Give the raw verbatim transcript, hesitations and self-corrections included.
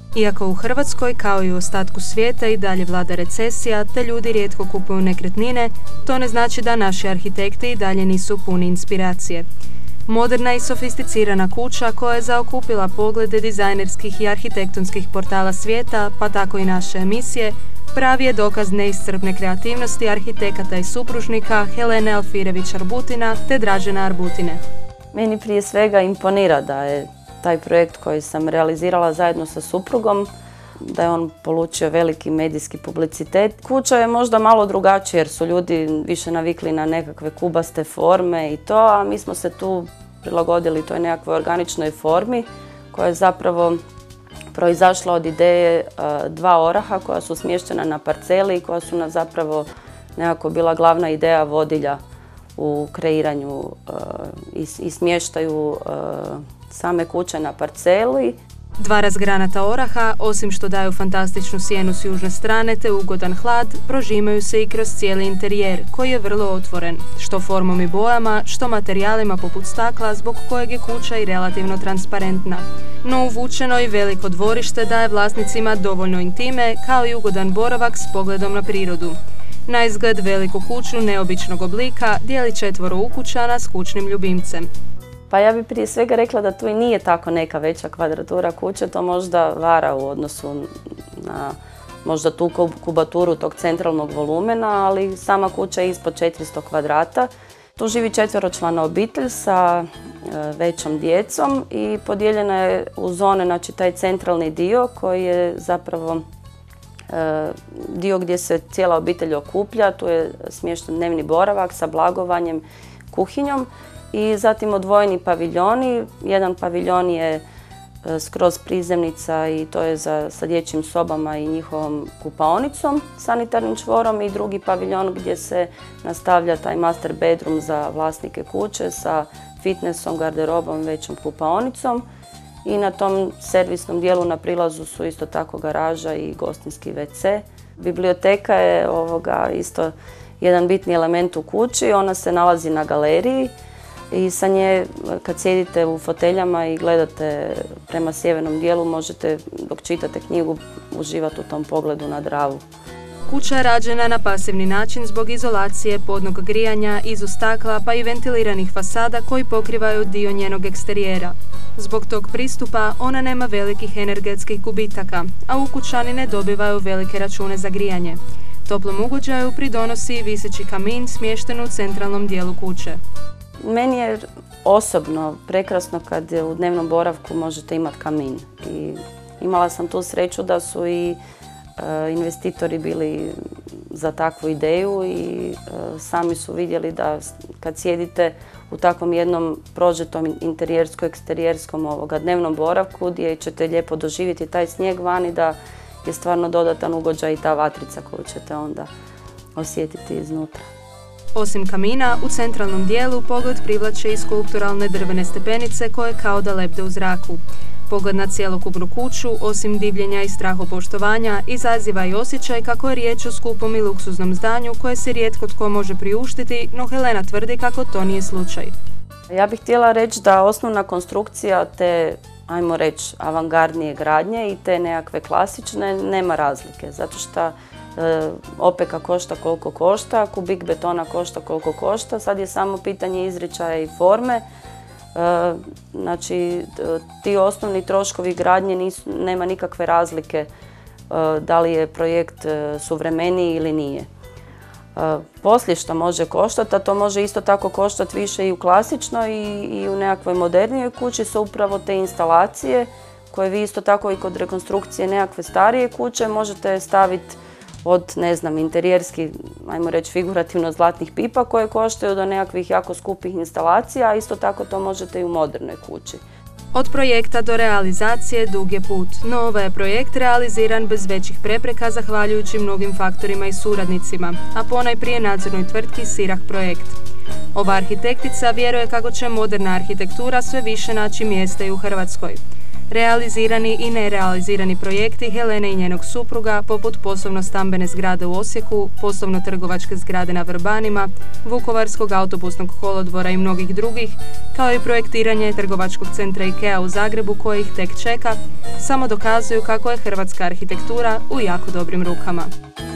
Iako u Hrvatskoj, kao i u ostatku svijeta, i dalje vlada recesija, te ljudi rijetko kupuju nekretnine, to ne znači da naši arhitekti i dalje nisu puni inspiracije. Moderna i sofisticirana kuća koja je zaokupila poglede dizajnerskih i arhitektonskih portala svijeta, pa tako i naše emisije, pravi je dokaz neiscrpne kreativnosti arhitekata i supružnika Helene Alfirević-Arbutina te Dražena Arbutine. Meni prije svega imponira da je taj projekt koji sam realizirala zajedno sa suprugom, da je on polučio veliki medijski publicitet. Kuća je možda malo drugačija jer su ljudi više navikli na nekakve kubaste forme i to, a mi smo se tu prilagodili toj nekakvoj organičnoj formi koja je zapravo proizašla od ideje dva oraha koja su smještena na parceli i koja su nam zapravo nekako bila glavna ideja vodilja u kreiranju i smještaju same kuće na parceli. Dva razgranata oraha, osim što daju fantastičnu sjenu s južne strane te ugodan hlad, prožimaju se i kroz cijeli interijer, koji je vrlo otvoren, što formom i bojama, što materijalima poput stakla, zbog kojeg je kuća i relativno transparentna. No uvučeno i veliko dvorište daje vlasnicima dovoljno intime, kao i ugodan boravak s pogledom na prirodu. Na izgled veliku kuću neobičnog oblika dijeli četvoro ukućana s kućnim ljubimcem. Pa ja bih prije svega rekla da tu i nije tako neka veća kvadratura kuće, to možda vara u odnosu na možda tu kubaturu tog centralnog volumena, ali sama kuća je ispod četiristo kvadrata. Tu živi četveročlana obitelj sa većom djecom i podijeljena je u zone, znači taj centralni dio koji je zapravo dio gdje se cijela obitelj okuplja, tu je smješten dnevni boravak sa blagovanjem, kuhinjom. I zatim odvojeni paviljoni. Jedan paviljon je skroz prizemnica i to je za, sa dječjim sobama i njihovom kupaonicom, sanitarnim čvorom, i drugi paviljon gdje se nastavlja taj master bedroom za vlasnike kuće sa fitnessom, garderobom, većom kupaonicom. I na tom servisnom dijelu na prilazu su isto tako garaža i gostinski ve ce. Biblioteka je ovoga isto jedan bitni element u kući, ona se nalazi na galeriji. I sa nje, kad sjedite u foteljama i gledate prema sjevernom dijelu, možete, dok čitate knjigu, uživati u tom pogledu na Dravu. Kuća je rađena na pasivni način zbog izolacije, podnog grijanja, izu stakla pa i ventiliranih fasada koji pokrivaju dio njenog eksterijera. Zbog tog pristupa ona nema velikih energetskih gubitaka, a ukućani ne dobivaju velike račune za grijanje. Toplom ugođaju pridonosi viseći kamin smješten u centralnom dijelu kuće. Meni je osobno prekrasno kad u dnevnom boravku možete imati kamin. I imala sam tu sreću da su i e, investitori bili za takvu ideju i e, sami su vidjeli da kad sjedite u takvom jednom prožetom interijersko-eksterijerskom ovoga dnevnom boravku gdje ćete lijepo doživjeti taj snijeg vani, da je stvarno dodatan ugođaj i ta vatrica koju ćete onda osjetiti iznutra. Osim kamina, u centralnom dijelu pogled privlače i skulpturalne drvene stepenice koje kao da lebde u zraku. Pogled na cjelokupnu kuću, osim divljenja i strahopoštovanja, izaziva i osjećaj kako je riječ o skupom i luksuznom zdanju koje se rijetko tko može priuštiti, no Helena tvrdi kako to nije slučaj. Ja bih htjela reći da osnovna konstrukcija te, ajmo reći, avangardnije gradnje i te nekakve klasične nema razlike, zato što E, opeka košta koliko košta, kubik betona košta koliko košta, sad je samo pitanje izričaja i forme. E, znači, ti osnovni troškovi gradnje nisu, nema nikakve razlike e, da li je projekt e, suvremeniji ili nije. E, poslije što može koštati, a to može isto tako koštati više i u klasičnoj i, i u nekakvoj modernijoj kući, su upravo te instalacije koje vi isto tako i kod rekonstrukcije nekakve starije kuće možete staviti od, ne znam, interijerski, ajmo reći figurativno zlatnih pipa koje koštaju do nekakvih jako skupih instalacija, a isto tako to možete i u modernoj kući. Od projekta do realizacije dug je put, no ovaj je projekt realiziran bez većih prepreka zahvaljujući mnogim faktorima i suradnicima, a ponajprije nadzornoj tvrtki Sirah Projekt. Ova arhitektica vjeruje kako će moderna arhitektura sve više naći mjesta i u Hrvatskoj. Realizirani i nerealizirani projekti Helene i njenog supruga, poput poslovno-stambene zgrade u Osijeku, poslovno-trgovačke zgrade na Vrbanima, Vukovarskog autobusnog kolodvora i mnogih drugih, kao i projektiranje trgovačkog centra IKEA u Zagrebu koji ih tek čeka, samo dokazuju kako je hrvatska arhitektura u jako dobrim rukama.